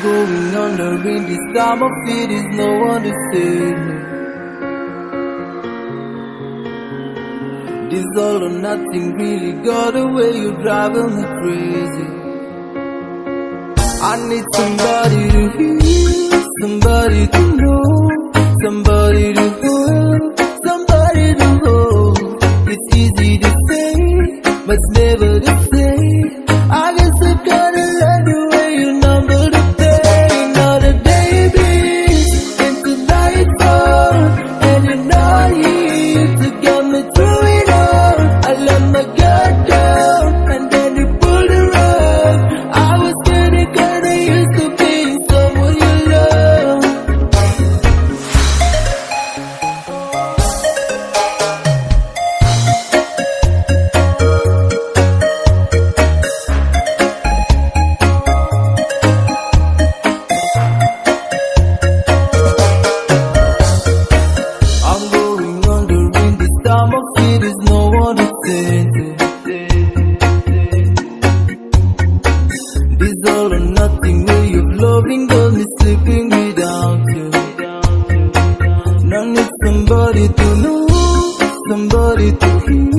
going under in this time of it is no one to save me. This all or nothing really got away, you're driving me crazy. I need somebody to hear, somebody to know, somebody to hold, somebody to hold. It's easy to say, but it's never to say. I guess I gotta learn the way you number the pain. Now the day bleeds into nightfall, and you're not here to get me through it all. I let my guard down, and then you pulled the rug. I was getting kinda used to being someone you love. Time of it is no one to think. This all or nothing way of loving got me sleeping without you. Now need somebody to know, somebody to hear.